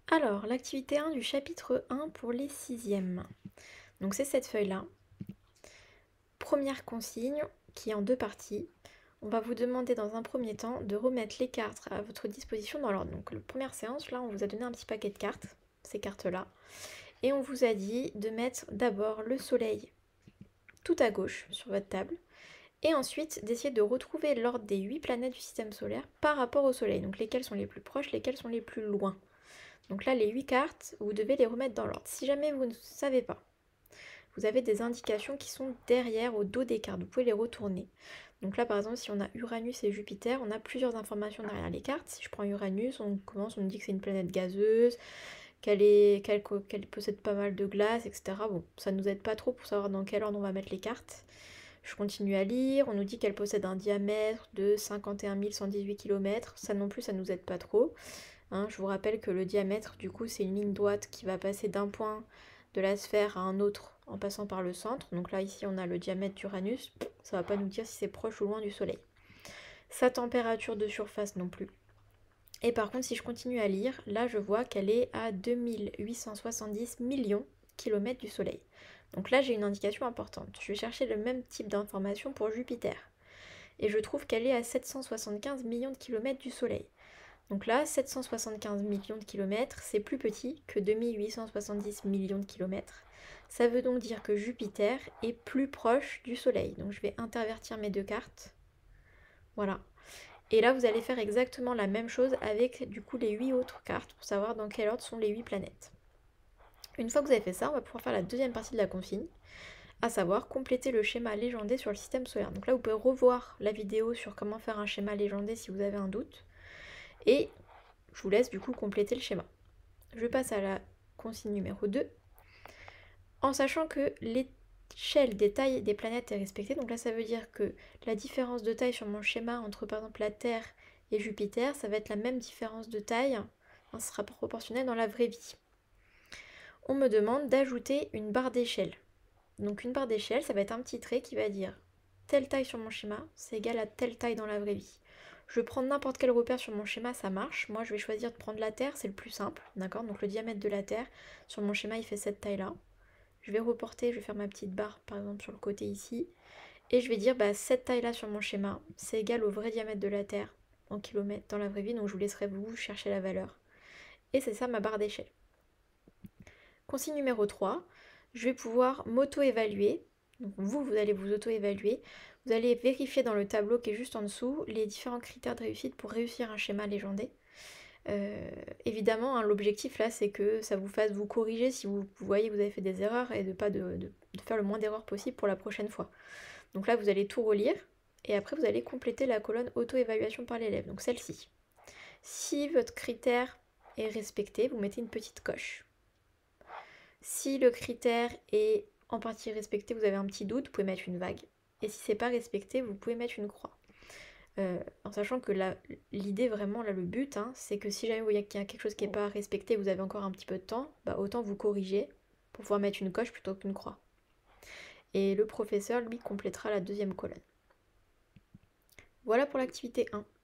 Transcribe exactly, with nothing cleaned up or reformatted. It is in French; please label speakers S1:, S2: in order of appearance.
S1: Alors, l'activité un du chapitre un pour les sixièmes. Donc c'est cette feuille-là. Première consigne qui est en deux parties. On va vous demander dans un premier temps de remettre les cartes à votre disposition dans l'ordre. Donc la première séance, là, on vous a donné un petit paquet de cartes, ces cartes-là. Et on vous a dit de mettre d'abord le soleil tout à gauche sur votre table. Et ensuite d'essayer de retrouver l'ordre des huit planètes du système solaire par rapport au soleil. Donc lesquelles sont les plus proches, lesquelles sont les plus loin. Donc là, les huit cartes, vous devez les remettre dans l'ordre. Si jamais vous ne savez pas, vous avez des indications qui sont derrière, au dos des cartes. Vous pouvez les retourner. Donc là, par exemple, si on a Uranus et Jupiter, on a plusieurs informations derrière les cartes. Si je prends Uranus, on commence, on me dit que c'est une planète gazeuse, qu'elle est, qu'elle, qu'elle possède pas mal de glace, et cetera. Bon, ça nous aide pas trop pour savoir dans quel ordre on va mettre les cartes. Je continue à lire, on nous dit qu'elle possède un diamètre de cinquante et un mille cent dix-huit kilomètres. Ça non plus, ça nous aide pas trop. Hein, je vous rappelle que le diamètre, du coup, c'est une ligne droite qui va passer d'un point de la sphère à un autre en passant par le centre. Donc là, ici, on a le diamètre d'Uranus. Ça va pas nous dire si c'est proche ou loin du Soleil. Sa température de surface non plus. Et par contre, si je continue à lire, là, je vois qu'elle est à deux mille huit cent soixante-dix millions de kilomètres du Soleil. Donc là, j'ai une indication importante. Je vais chercher le même type d'information pour Jupiter. Et je trouve qu'elle est à sept cent soixante-quinze millions de kilomètres du Soleil. Donc là, sept cent soixante-quinze millions de kilomètres, c'est plus petit que deux mille huit cent soixante-dix millions de kilomètres. Ça veut donc dire que Jupiter est plus proche du Soleil. Donc je vais intervertir mes deux cartes. Voilà. Et là, vous allez faire exactement la même chose avec du coup les huit autres cartes pour savoir dans quel ordre sont les huit planètes. Une fois que vous avez fait ça, on va pouvoir faire la deuxième partie de la consigne, à savoir compléter le schéma légendé sur le système solaire. Donc là, vous pouvez revoir la vidéo sur comment faire un schéma légendé si vous avez un doute. Et je vous laisse du coup compléter le schéma. Je passe à la consigne numéro deux. En sachant que l'échelle des tailles des planètes est respectée, donc là ça veut dire que la différence de taille sur mon schéma entre par exemple la Terre et Jupiter, ça va être la même différence de taille, hein, ça sera proportionnel dans la vraie vie. On me demande d'ajouter une barre d'échelle. Donc une barre d'échelle, ça va être un petit trait qui va dire telle taille sur mon schéma, c'est égal à telle taille dans la vraie vie. Je prends n'importe quel repère sur mon schéma, ça marche. Moi, je vais choisir de prendre la Terre, c'est le plus simple, d'accord? Donc le diamètre de la Terre, sur mon schéma, il fait cette taille-là. Je vais reporter, je vais faire ma petite barre, par exemple, sur le côté ici. Et je vais dire, bah, cette taille-là sur mon schéma, c'est égal au vrai diamètre de la Terre, en kilomètres dans la vraie vie. Donc je vous laisserai vous chercher la valeur. Et c'est ça ma barre d'échelle. Consigne numéro trois, je vais pouvoir m'auto-évaluer. Donc vous, vous allez vous auto-évaluer. Vous allez vérifier dans le tableau qui est juste en dessous les différents critères de réussite pour réussir un schéma légendé. Euh, évidemment, hein, l'objectif là, c'est que ça vous fasse vous corriger si vous, vous voyez que vous avez fait des erreurs et de pas de, de, de faire le moins d'erreurs possible pour la prochaine fois. Donc là, vous allez tout relire et après vous allez compléter la colonne auto-évaluation par l'élève, donc celle-ci. Si votre critère est respecté, vous mettez une petite coche. Si le critère est en partie respecté, vous avez un petit doute, vous pouvez mettre une vague. Et si c'est pas respecté, vous pouvez mettre une croix. Euh, en sachant que l'idée vraiment, là le but, hein, c'est que si jamais vous voyez qu'il y a quelque chose qui n'est pas respecté, vous avez encore un petit peu de temps, bah autant vous corriger pour pouvoir mettre une coche plutôt qu'une croix. Et le professeur, lui, complétera la deuxième colonne. Voilà pour l'activité un.